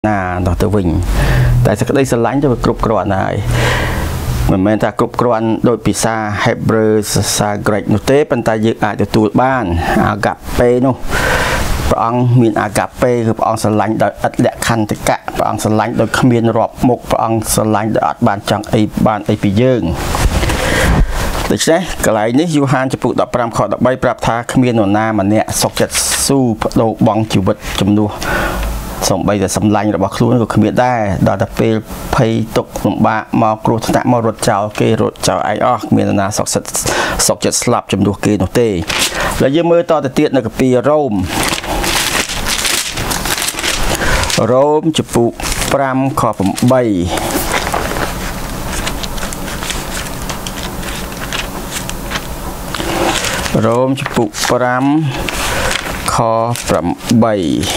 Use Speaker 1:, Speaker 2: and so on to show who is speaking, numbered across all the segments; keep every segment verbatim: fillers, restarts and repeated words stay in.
Speaker 1: ណាដល់ទៅវិញតែសេចក្តីស្រឡាញ់ទៅគ្រប់គ្រាន់ហើយមិនមែនថាគ្រប់គ្រាន់ដោយភាសា Hebrew ភាសា Greek នោះទេប៉ុន្តែយើងអាចទទួលបានអាកាពេនោះព្រះអង្គមានអាកាពេគឺព្រះអង្គស្រឡាញ់ដោយឥតលក្ខន្តិកៈព្រះអង្គស្រឡាញ់ដោយគ្មានរាប់មុខព្រះអង្គស្រឡាញ់ដោយអត់បានចង់អីបានអីពីយើងដូច្នេះកន្លែងនេះយូហានចំពុកដប់ប្រាំខដប់បីប្រាប់ថាគ្មាននរណាម្នាក់សុខចិត្តស៊ូបដូរបង់ជីវិតជំនួសសំបីតែសម្លាញ់របស់ខ្លួនក៏គ្មានដែរដល់តែពេលភ័យទុកលំបាកមកគ្រោះថ្នាក់មករត់ចោលគេរត់ចោលឯងអស់គ្មាននរណាសុខចិត្តសុខចិត្តស្លាប់ជំនួសគេនោះទេហើយយើងមើលតទៅទៀតនៅកាពីរ៉ូមរ៉ូមចំពុកប្រាំខប្រាំរ៉ូមចំពុកប្រាំខប្រាំ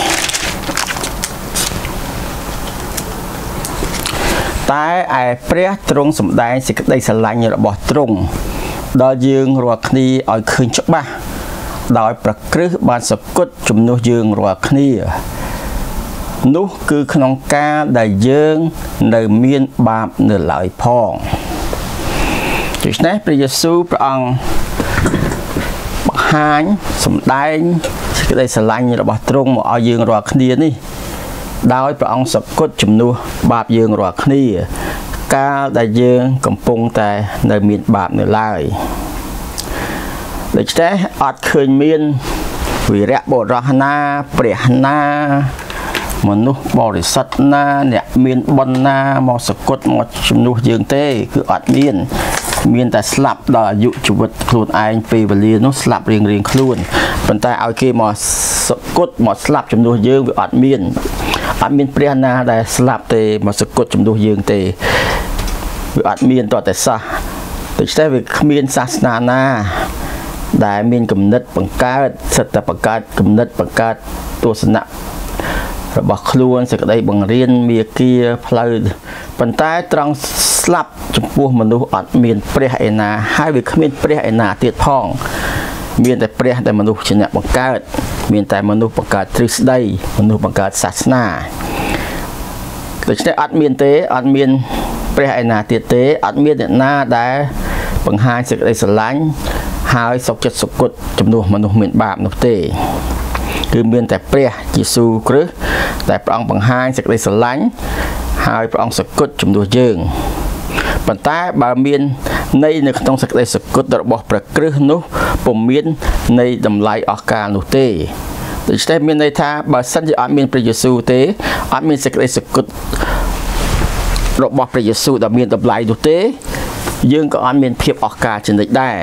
Speaker 1: តែឯព្រះទ្រង់សម្ដែងសេចក្តីស្រឡាញ់របស់ទ្រង់ដល់យើងរាល់គ្នាឲ្យឃើញច្បាស់ដោយប្រគ្រឹះបានសគត់ជំនួសយើងរាល់គ្នានោះគឺក្នុងការដែលយើងនៅមានបាបនៅឡើយផងដូច្នេះព្រះយេស៊ូវព្រះអង្គបង្ហាញសម្ដែងសេចក្តីស្រឡាញ់របស់ទ្រង់មកឲ្យយើងរាល់គ្នានេះដោយព្រះអង្គសគត់ជំនួសបាបយើងរាល់គ្នាកាលដែលយើងកំពុងតែនៅមានបាបនៅឡើយដូច្នេះអត់ឃើញមានវីរៈបុរសណាព្រះណាមនុស្សបរិសុទ្ធណាអ្នកមានបុណ្យណាមកសគត់មកជំនួសយើងទេគឺអត់មានមានតែស្លាប់ដល់អាយុជីវិតខ្លួនឯងពេលវេលានោះស្លាប់រៀងរៀងខ្លួនប៉ុន្តែឲ្យគេមកសគត់មកស្លាប់ជំនួសយើងវាអត់មានអត់មានព្រះណាដែលស្លាប់ទេមកសគត់ជំនួសយើងទេវាអត់មានតតែសោះដូច្នេះវាគ្មានសាសនាណាដែលមានគំនិតបង្កើតសិតតែបង្កើតគំនិតបង្កើតទស្សនៈរបស់ខ្លួនសេចក្តីបង្រៀនមាគាផ្លូវប៉ុន្តែត្រង់ស្លាប់ចំពោះមនុស្សអត់មានព្រះឯណាហើយវាគ្មានព្រះឯណាទៀតផងមានតែព្រះដែលមនុស្សជាអ្នកបង្កើតមានតែមនុស្សបង្កើតទ្រឹស្ដីមនុស្សបង្កើតសាសនាដូច្នេះអត់មានទេអត់មានព្រះឯណាទៀតទេអត់មានអ្នកណាដែលបង្ហាញសេចក្តីស្រឡាញ់ហើយសុខចិត្តសុគតជំនួសមនុស្សមានបាបនោះទេគឺមានតែព្រះយេស៊ូវគ្រីស្ទដែលព្រះអង្គបង្ហាញសេចក្តីស្រឡាញ់ហើយព្រះអង្គសគត់ជំនួសយើងប៉ុន្តែបើមានន័យនៅក្នុងសេចក្តីសគត់របស់ព្រះគ្រីស្ទនោះពុំមានន័យតម្លៃអស់កលនោះទេដូច្នេះមានន័យថាបើសិនជាអត់មានព្រះយេស៊ូវទេអត់មានសេចក្តីសគត់របស់ព្រះយេស៊ូវដែលមានតម្លៃនោះទេយើងក៏អត់មានភាពអស់កលជានិច្ចដែរ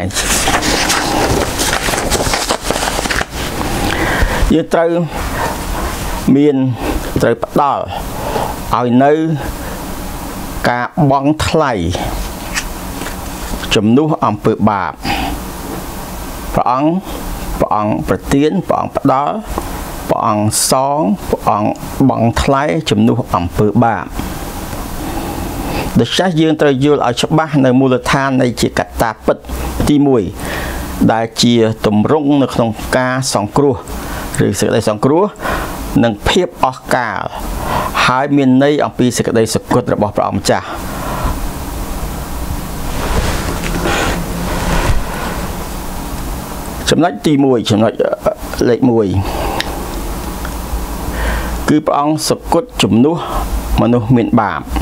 Speaker 1: យើងត្រូវមានត្រូវផ្ដល់ឲ្យនៅការបង់ថ្លៃជំនួសអំពើបាបព្រះអង្គព្រះអង្គប្រទានព្រះអង្គផ្ដល់ព្រះអង្គសងព្រះអង្គបង់ថ្លៃជំនួសអំពើបាបដូច្នេះយើងត្រូវយល់ឲ្យច្បាស់នៅមូលដ្ឋាននៃជាកត្តាពិតទីមួយដែលជាទម្រង់នៅក្នុងការសង្គ្រោះឬសេចក្តីសង្គ្រោះនិងភាពអស់កលហើយមានន័យអំពីសេចក្តីសគត់របស់ព្រះអង្គម្ចាស់ចំណុចទីមួយចំណុចលេខមួយគឺព្រះអង្គសគត់ជំនួសមនុស្សមានបាប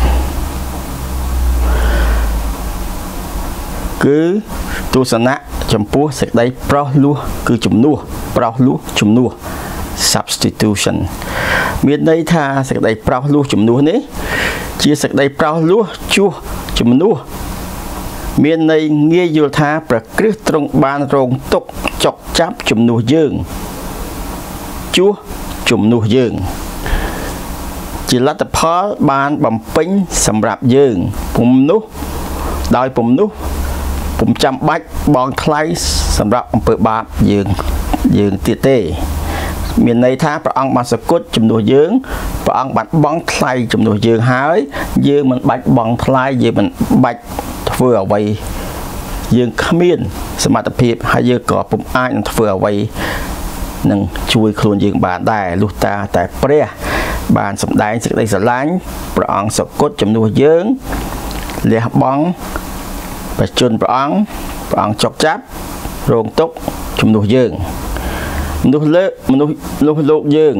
Speaker 1: គឺទស្សនៈចំពោះសេចក្តីប្រោសលោះគឺជំនួសប្រោសលោះជំនួស substitution មានន័យថាសេចក្តីប្រោសលោះជំនួសនេះជាសេចក្តីប្រោសលោះជួសជំនួសមានន័យងាយយល់ថាព្រះគ្រីស្ទទ្រង់បានរងទុក្ខចុកចាប់ជំនួសយើងជួសជំនួសយើងជាលទ្ធផលបានបំពេញសម្រាប់យើងពុំនោះដោយពុំនោះពុំចាំបាច់បង់ថ្លៃសម្រាប់អំពើបាបយើងយើងទៀតទេមានន័យថាព្រះអង្គបានសគត់ជំនួសយើងព្រះអង្គបានបង់ថ្លៃជំនួសយើងហើយយើងមិនបាច់បង់ថ្លៃយើងមិនបាច់ធ្វើអ្វីយើងគ្មានសមត្ថភាពហើយយើងក៏ពុំអាចនឹងធ្វើអ្វីនឹងជួយខ្លួនយើងបានដែរលុះតាតែព្រះបានសម្ដែងសេចក្តីស្រឡាញ់ព្រះអង្គសគត់ជំនួសយើងលះបង់បច្ចុប្បន្នព្រះអង្គព្រះអង្គចុកចាប់រងទុក្ខជំនួសយើងមនុស្សលើមនុស្សលោកលោកយើង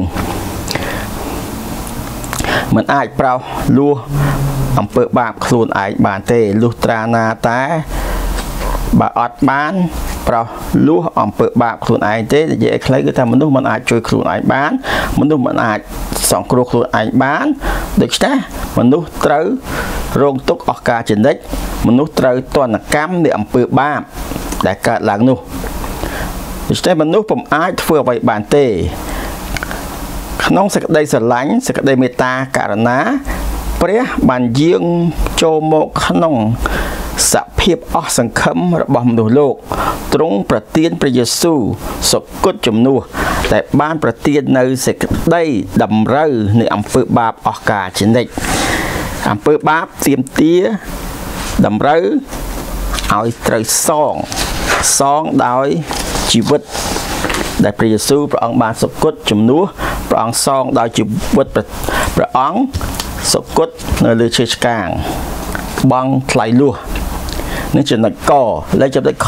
Speaker 1: មិនអាចប្រោសលួសអំពើបាបខ្លួនឯងបានទេលុះត្រាណាតែបើអត់បានប្រោសលួសអំពើបាបខ្លួនឯងទេនិយាយឲ្យខ្លីគឺថាមនុស្សមិនអាចជួយខ្លួនឯងបានមនុស្សមិនអាចសង្គ្រោះខ្លួនឯងបានដូច្នេះមនុស្សត្រូវរងទុក្ខអស់កលជានិច្ចមនុស្សត្រូវទណ្ឌកម្មនៃអំពើបាបដែលកើតឡើងនោះដូច្នេះមនុស្សពុំអាចធ្វើអ្វីបានទេក្នុងសេចក្តីស្រឡាញ់សេចក្តីមេត្តាករុណាព្រះបានយាងចូលមកក្នុងសភាពអស់សង្ឃឹមរបស់មនុស្សលោកទ្រង់ប្រទានព្រះយេស៊ូវសុគតជំនួសតែបានប្រទាននៅសេចក្តីតម្រូវនៃអំពើបាបអស់កលជានិច្ចអំពើបាបទាមទារតម្រូវឲ្យត្រូវសងសងដោយជីវិតដែលព្រះយេស៊ូវព្រះអង្គបានសុគតជំនួសព្រះអង្គសងដោយជីវិតព្រះអង្គសុគតនៅលើឈើឆ្កាងបង់ថ្លៃលួសនេះចំណុចកលេខចំណុចខ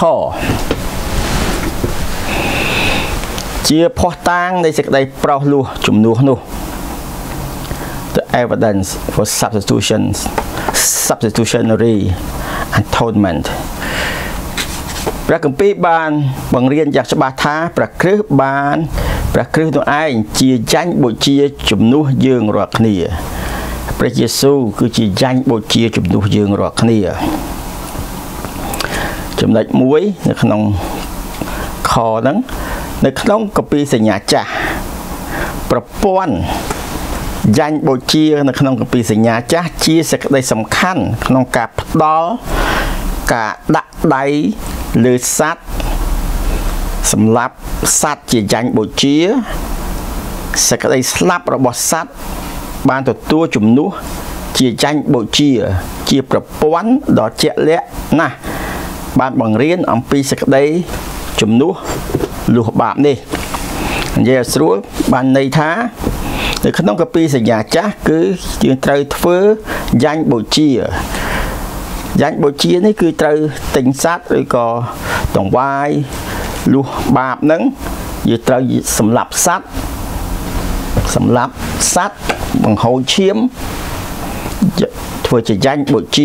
Speaker 1: ជាភស្តុតាងនៃសេចក្តីប្រោសលួសជំនួសនោះ The evidence for substitution substitutionary atonement ព្រះគម្ពីរបានបង្រៀនយ៉ាងច្បាស់ថាព្រះគ្រិស្តបានព្រះគ្រិស្តនោះឯងជាយ៉ាញ់បូជាជំនួសយើងរាល់គ្នាព្រះយេស៊ូវគឺជាយ៉ាញ់បូជាជំនួសយើងរាល់គ្នាចំណុចមួយនៅក្នុងខហ្នឹងនៅក្នុងគម្ពីរសញ្ញាចាស់ប្រព័ន្ធយ៉ាញ់បូជានៅក្នុងគម្ពីរសញ្ញាចាស់ជាសេចក្តីសំខាន់ក្នុងការផ្ដល់ការដាក់ដៃលើសត្វសម្រាប់សត្វជាយ៉ាញ់បូជាសេចក្តីស្លាប់របស់សត្វបានទទួលជំនួសជាយ៉ាញ់បូជាជាប្រព័ន្ធដ៏ជាក់លាក់ណាស់បានបង្រៀនអំពីសេចក្តីជំនួសលួសបាបនេះនិយាយឲ្យស្រួលបានន័យថានៅក្នុងគម្ពីរសញ្ញាចាស់គឺយើងត្រូវធ្វើយ៉ាញ់បូជាយ៉ាញ់បូជានេះគឺត្រូវទិញសត្វឬក៏តង្វាយលួសបាបហ្នឹងយើងត្រូវសម្លាប់សត្វសម្លាប់សត្វបង្ហូរឈាមធ្វើជាយ៉ាញ់បូជា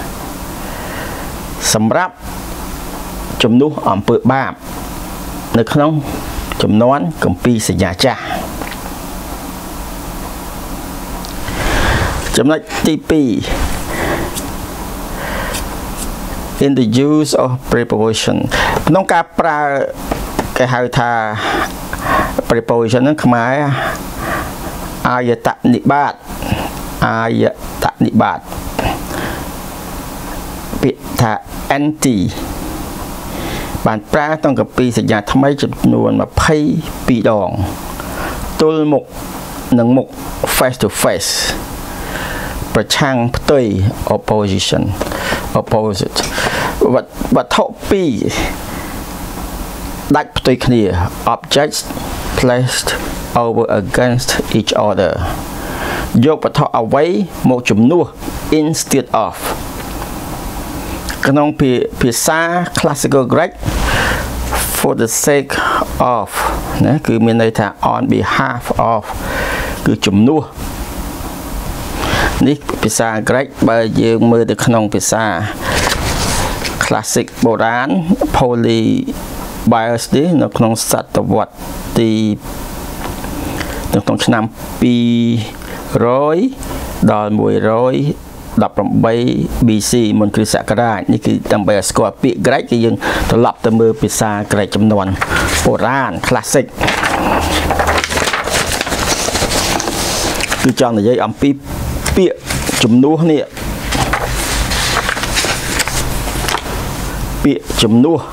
Speaker 1: សម្រាប់ជំនួសអំពើបាបនៅក្នុងចំនួនគម្ពីរសញ្ញាចាស់ចំណុចទីពីរ in the use of preposition ក្នុងការប្រើគេហៅថា preposition ហ្នឹងខ្មែរអាយតនិបាតអាយតនិបាតពាក្យថា anti បានប្រើក្នុងគម្ពីរសញ្ញាថ្មីចំនួនម្ភៃពីរដងទល់មុខនឹងមុខ face to face ប្រឆាំងផ្ទុយ opposition opposite វត្ថុពីរដាច់ផ្ទុយគ្នា objects placed over against each other យកវត្ថុអ្វីមកជំនួស instead of ក្នុងភាសា classical Greek for the sake of ណាគឺមានន័យថា on behalf of គឺជំនួសនេះភាសាក្រិកបើយើងមើលទៅក្នុងភាសា classic បុរាណ Polybius នេះនៅក្នុងសតវត្សទីនៅក្នុងឆ្នាំពីររយដល់មួយរយដប់ប្រាំបី ប៊ី ស៊ី មុនគ្រិស្តសករាជនេះគឺដើម្បីឲ្យស្គាល់ពាក្យក្រិកគឺយើងត្រឡប់ទៅមើលភាសាក្រិកចំនួនបុរាណ classic គឺចង់និយាយអំពីពាក្យជំនួសនេះពាក្យជំនួស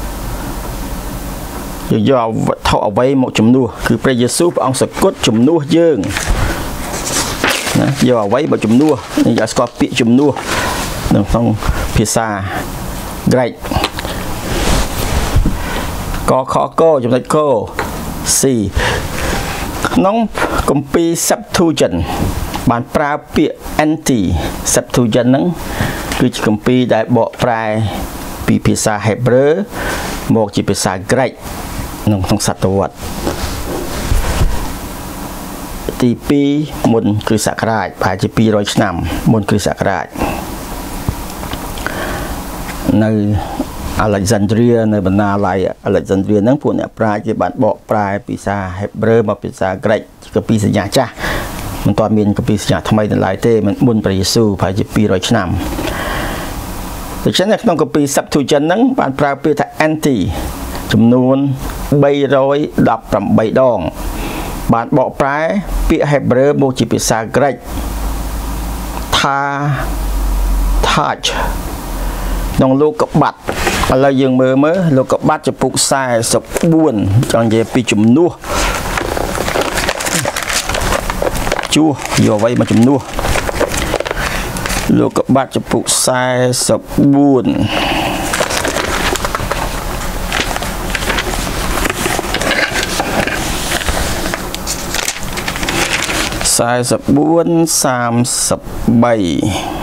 Speaker 1: យើងយកវត្ថុអ្វីមកជំនួសគឺព្រះយេស៊ូវព្រះអង្គសគត់ជំនួសយើងណាយកអ្វីមកជំនួសនេះយកស្គាល់ពាក្យជំនួសនៅក្នុងភាសាក្រិកកខកចំណុចក C ក្នុងគម្ពីរ Septuagint បានប្រើពាក្យ anti Septuagint ហ្នឹងគឺជាគម្ពីរដែលបកប្រែពីភាសា Hebrew មកជាភាសា Greek ក្នុងក្នុងសតវត្សទីពីរមុនគ្រិស្តសករាជប្រហែលជាពីររយឆ្នាំមុនគ្រិស្តសករាជនៅ Alexandria នៅបណ្ណាល័យ Alexandria ហ្នឹងពួកអ្នកប្រាជ្ញគេបានបកប្រែភាសា Hebrew មកភាសា Greek ជាគម្ពីរសញ្ញាចាស់មិនទាន់មានគម្ពីរសញ្ញាថ្មីនៅឡើយទេមិនមុនព្រះយេស៊ូវប្រហែលជាពីររយឆ្នាំដូច្នេះនៅក្នុងគម្ពីរ Septuagint ហ្នឹងបានប្រើពាក្យថា anti ចំនួនបីរយដប់ប្រាំបីដងបានបកប្រែពាក្យ Hebrew មកជាភាសា Greek ថា touch ក្នុងលោកកបាត់ឥឡូវយើងមើលមើលលោកកបាត់ចំពុកសែសិបបួនចង់និយាយពីជំនួសជួសយកអ្វីមកជំនួសលោកកបាត់ចំពុកសែសិបបួនសែសិបបួនសាមសិបបី